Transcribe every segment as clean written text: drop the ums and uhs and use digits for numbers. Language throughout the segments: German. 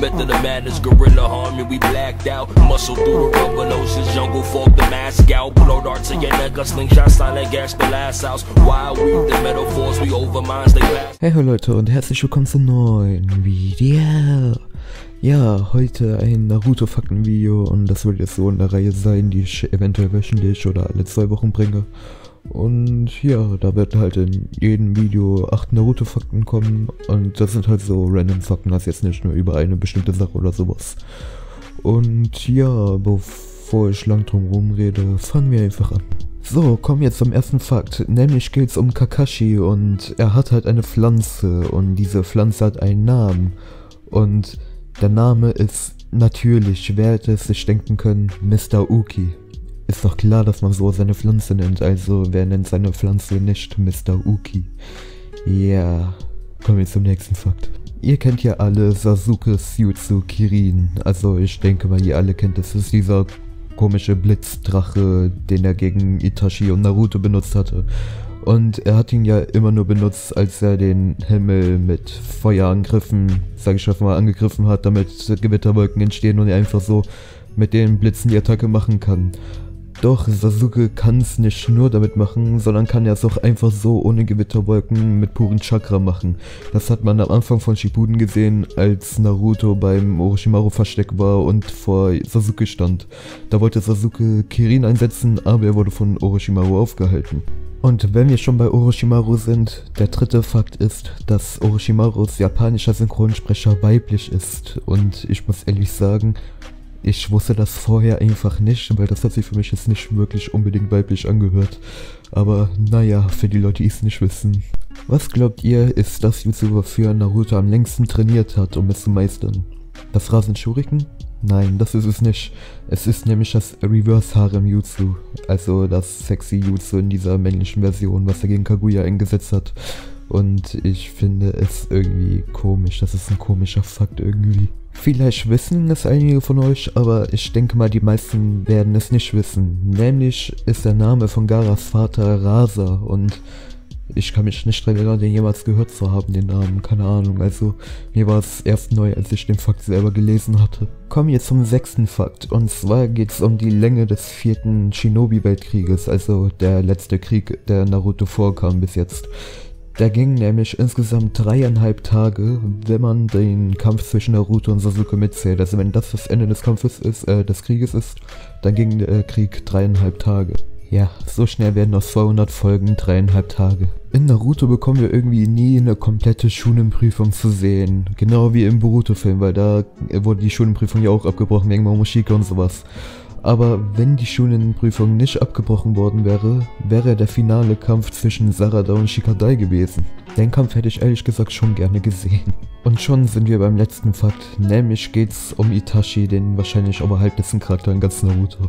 Method of madness, gorilla harmony, we blacked out. Muscle through the rubber oceans, jungle fog, the mask out. Blow darts in your neck, a slingshot, silent gas, the last house. Wild weave, the metaphors, we over minds, they pass. Hey Leute und herzlich willkommen zum neuen Video. Ja, heute ein Naruto-Fakten-Video und das wird jetzt so in der Reihe sein, die ich eventuell wöchentlich oder alle 2 Wochen bringe. Und ja, da wird halt in jedem Video 8 Naruto-Fakten kommen und das sind halt so random Fakten, also jetzt nicht nur über eine bestimmte Sache oder sowas. Und ja, bevor ich lang drum rumrede, fangen wir einfach an. So, kommen wir jetzt zum ersten Fakt, nämlich geht es um Kakashi und er hat halt eine Pflanze und diese Pflanze hat einen Namen und der Name ist natürlich, wer hätte es sich denken können, Mr. Uki. Ist doch klar, dass man so seine Pflanze nennt, also wer nennt seine Pflanze nicht Mr. Uki? Ja, kommen wir zum nächsten Fakt. Ihr kennt ja alle Sasukes Jutsu Kirin, also ich denke mal ihr alle kennt es, ist dieser komische Blitzdrache, den er gegen Itachi und Naruto benutzt hatte. Und er hat ihn ja immer nur benutzt, als er den Himmel mit Feuerangriffen, sag ich mal, angegriffen hat, damit Gewitterwolken entstehen und er einfach so mit den Blitzen die Attacke machen kann. Doch Sasuke kann es nicht nur damit machen, sondern kann er es auch einfach so ohne Gewitterwolken mit puren Chakra machen. Das hat man am Anfang von Shippuden gesehen, als Naruto beim Orochimaru Versteck war und vor Sasuke stand. Da wollte Sasuke Kirin einsetzen, aber er wurde von Orochimaru aufgehalten. Und wenn wir schon bei Orochimaru sind, der dritte Fakt ist, dass Orochimarus japanischer Synchronsprecher weiblich ist. Und ich muss ehrlich sagen, ich wusste das vorher einfach nicht, weil das hat sich für mich jetzt nicht wirklich unbedingt weiblich angehört. Aber naja, für die Leute, die es nicht wissen. Was glaubt ihr, ist das Jutsu, wofür Naruto am längsten trainiert hat, um es zu meistern? Das Rasen Shuriken? Nein, das ist es nicht. Es ist nämlich das Reverse Harem Jutsu, also das sexy Jutsu in dieser männlichen Version, was er gegen Kaguya eingesetzt hat. Und ich finde es irgendwie komisch, das ist ein komischer Fakt irgendwie. Vielleicht wissen es einige von euch, aber ich denke mal, die meisten werden es nicht wissen. Nämlich ist der Name von Garas Vater Rasa und ich kann mich nicht daran erinnern, den jemals gehört zu haben, den Namen, keine Ahnung. Also mir war es erst neu, als ich den Fakt selber gelesen hatte. Kommen wir zum 6. Fakt und zwar geht es um die Länge des 4. Shinobi-Weltkrieges, also der letzte Krieg, der Naruto vorkam bis jetzt. Der ging nämlich insgesamt 3,5 Tage, wenn man den Kampf zwischen Naruto und Sasuke mitzählt. Also wenn das Ende des Kampfes ist, des Krieges ist, dann ging der Krieg 3,5 Tage. Ja, so schnell werden aus 200 Folgen 3,5 Tage. In Naruto bekommen wir irgendwie nie eine komplette Shunen-Prüfung zu sehen. Genau wie im Boruto-Film, weil da wurde die Shunen-Prüfung ja auch abgebrochen wegen Momoshika und sowas. Aber wenn die Shunen-Prüfung nicht abgebrochen worden wäre, wäre der finale Kampf zwischen Sarada und Shikadai gewesen. Den Kampf hätte ich ehrlich gesagt schon gerne gesehen. Und schon sind wir beim letzten Fakt, nämlich geht's um Itachi, den wahrscheinlich oberhalbbesten Charakter in ganz Naruto.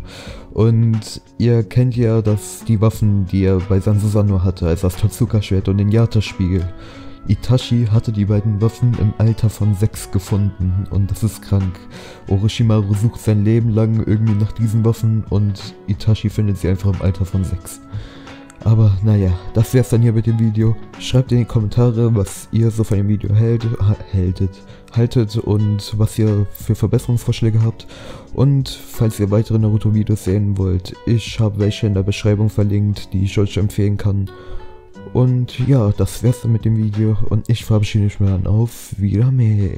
Und ihr kennt ja die Waffen, die er bei Sansusanoo hatte, also das Totsuka-Schwert und den Yata-Spiegel. Itachi hatte die beiden Waffen im Alter von 6 gefunden und das ist krank. Orochimaru sucht sein Leben lang irgendwie nach diesen Waffen und Itachi findet sie einfach im Alter von 6. Aber naja, das wär's dann hier mit dem Video. Schreibt in die Kommentare, was ihr so von dem Video haltet und was ihr für Verbesserungsvorschläge habt. Und falls ihr weitere Naruto-Videos sehen wollt, ich habe welche in der Beschreibung verlinkt, die ich euch empfehlen kann. Und ja, das wär's dann mit dem Video und ich verabschiede mich mal auf Wiedersehen.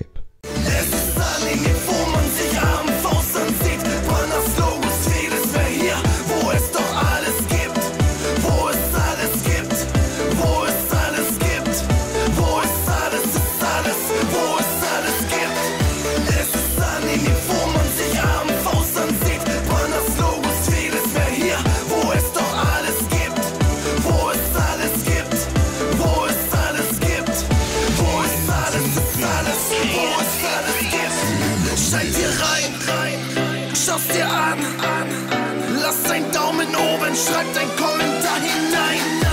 Schalt hier rein, schau's dir an, lass deinen Daumen oben, schreib dein Kommentar hinein.